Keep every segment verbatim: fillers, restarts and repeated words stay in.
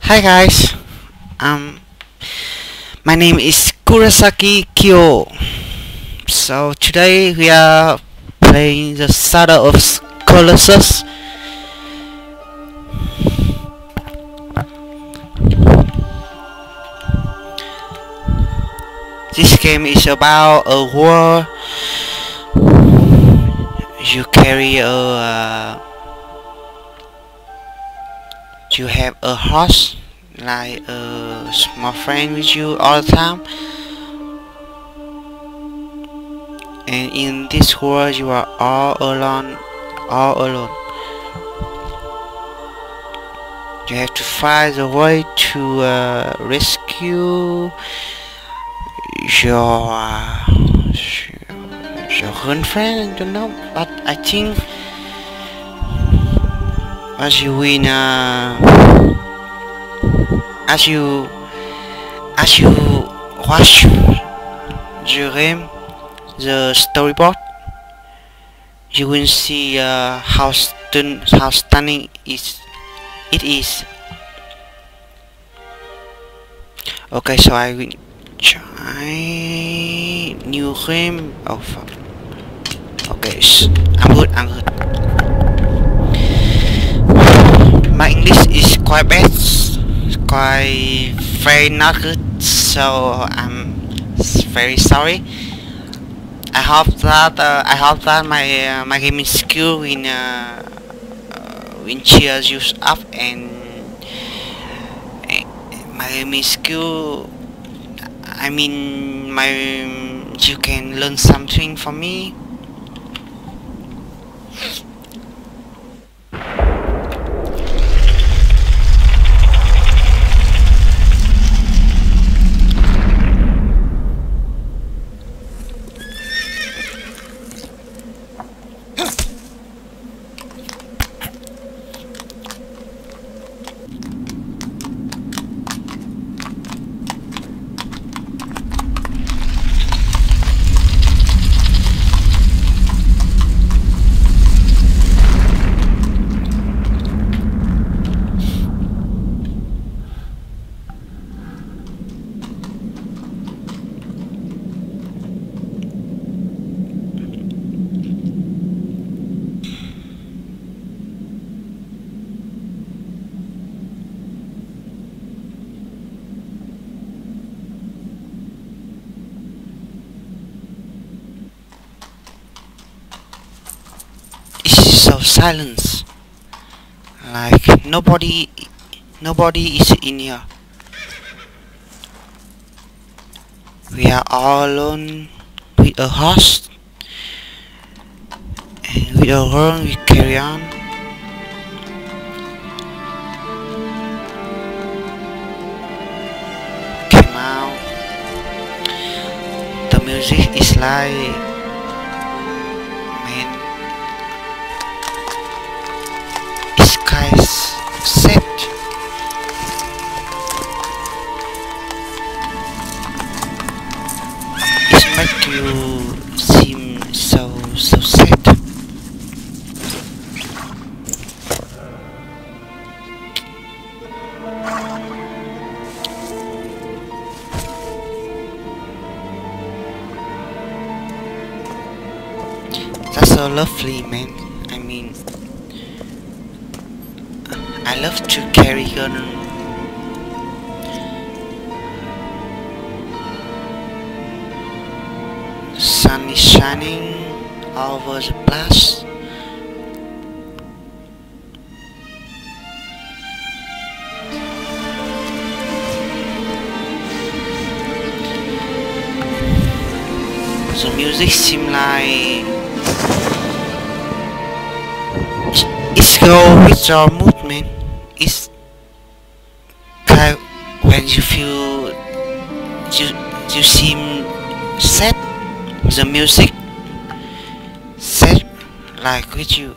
Hi guys, um, my name is Kurosaki Kyo. So today we are playing the saga of Colossus. This game is about a war. You carry a, uh, you have a horse, like a small friend with you all the time. And in this world you are all alone, all alone. You have to find a way to uh, rescue your, uh, your girlfriend, I don't know, but I think as you win, uh, as you as you watch the game, the storyboard, you will see uh, how stun how stunning is it is. Okay, so I will try new game. Oh fuck. Okay, I'm good. I'm good. My English is quite bad, quite very not good, so I'm very sorry. I hope that uh, I hope that my uh, my gaming skill will uh, uh, will cheer you up, and, and my gaming skill. I mean, my you can learn something from me. So silence, like nobody nobody is in here. We are all alone with a horse, and with a horn we carry on. Came out. The music is like, man, skies set. It makes you seem so so sad. That's so lovely, man. I mean, I love to carry on. Sun is shining over the place. The music seems like it's go with your mood, man. It's kind of when you feel you you seem sad. The music sad like with you.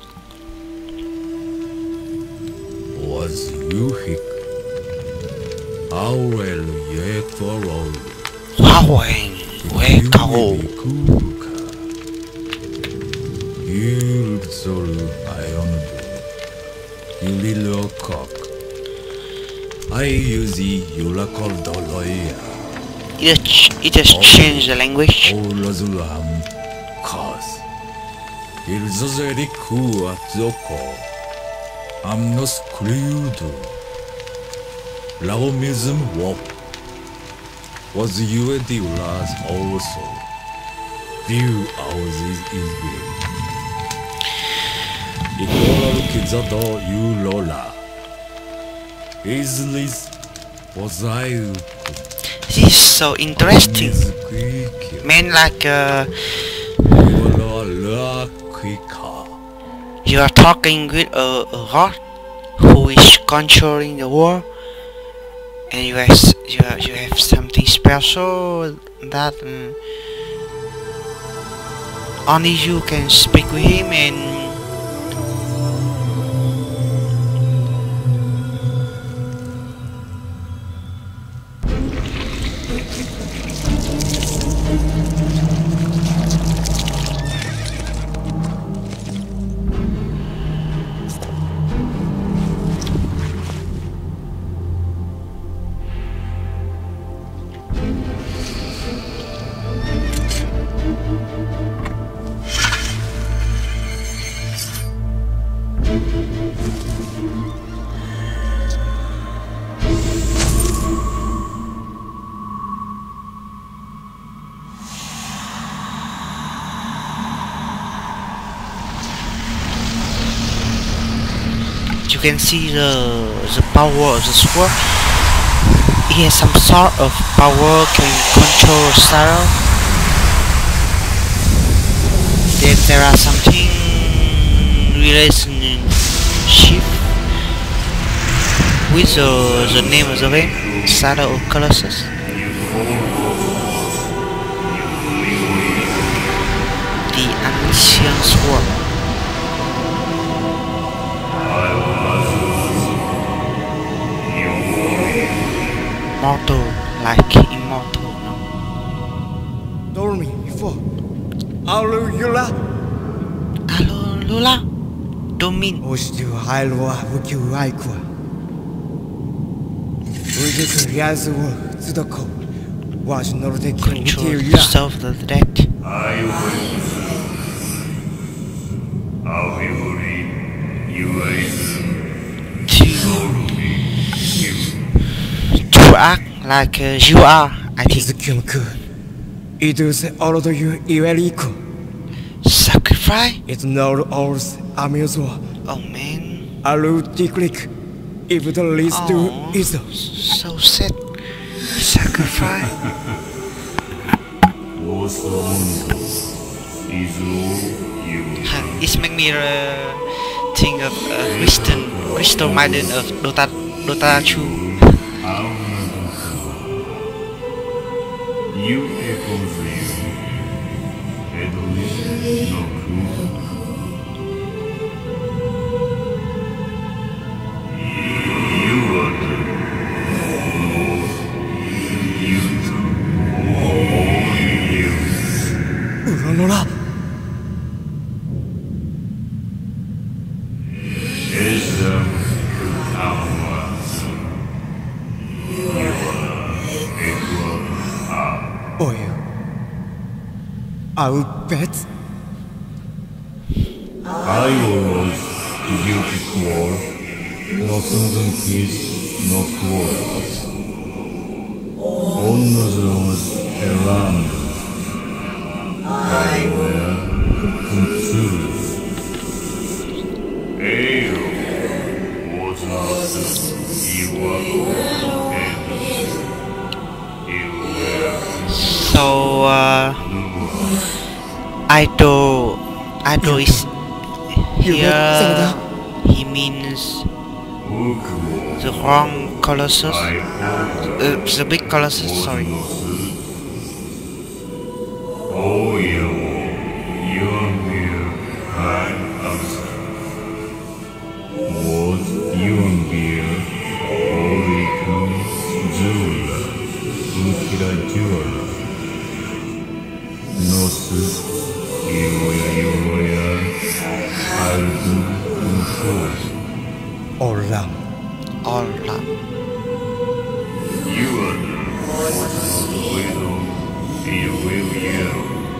Was you hick? How well ye for Wow, we go. Yield soul iron. You little cock. I use the Yula called lawyer. It just, it just changed the language. Olazulam cause. It's very cool at the core. I'm not screwed. Laomism walk was you the last also. View houses is good. Equal kizado you lola. Is this was I? This is so interesting. Man, like uh, you are talking with a, a god who is controlling the world, and you have you have, you have something special that um, only you can speak with him, and you can see the the power of the sword. It has some sort of power, can control style. There, there are something relationship with the, the name of the game, Shadow of Colossus. The ancient sword. Mortal, like immortal, no? Dormi, for Alula. Alula, Domin. Ostu Halwa, Wuku Aikwa. Ujus Yazu, Sudoko. Was not the Control king. yourself of the dead. I will. I will read you To, to act like uh, you are, I think. Izukyumku. Idus all of you Iweriko. Sacrifice? It's not ours, Amuzo. Oh man. Alu Tiklik. If the least Oh, do is so sad. Sacrifice. It makes me uh, think of uh, Kristen, Crystal Maiden of Dota, Dota two. You echoes you. Edwin no cool. You are the you only you. Uranora. Ism Kukawas. You are equal up. Oh, you. I'll bet. I was guilty core, no something kiss, no quarrels. On those around, I will consider. Ayo was not you were you were So, uh, idol, idol is here. He means the wrong Colossus, uh, the big Colossus. Sorry. Oh, you, you and me, I answer. What you and me, Oriku, Jula, Ukira Jula. Nosu, Iwoya, Iwoya, Aldu, Uko. Olam. All love. You are the widow, you will yell.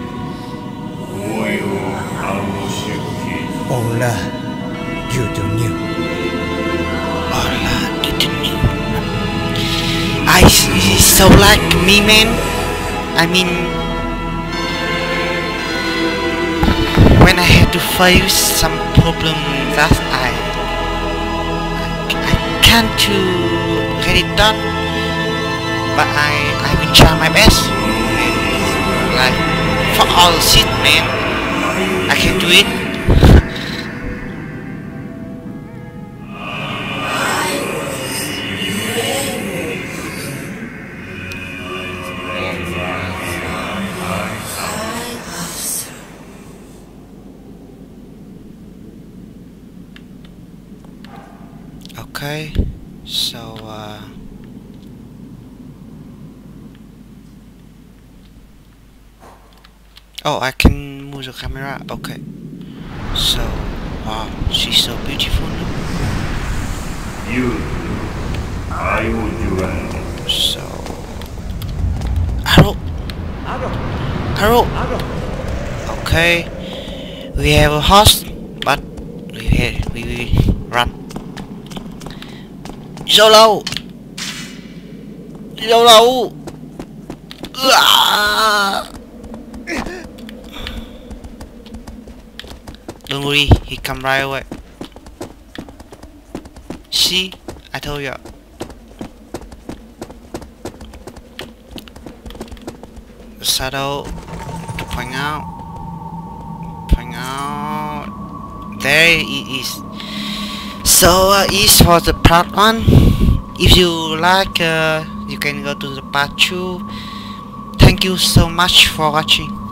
Oil, Amoshiki. Hola, you don't know. Hola, didn't you? I see so like me, man. I mean, when I had to face some problem that I I, I can't to get it done, but I I will try my best. And, like for all shit, man, I can do it. Okay, so uh, oh, I can move the camera. Okay, so wow, she's so beautiful now. You, I will do So arrow, arrow. Okay, we have a horse, but we have, we will run. Solo, solo. Ah! Don't worry, he come right away. See, I told you. The saddle, point out, point out. There it is. So uh, is for the part one. If you like, uh, you can go to the part two. Thank you so much for watching.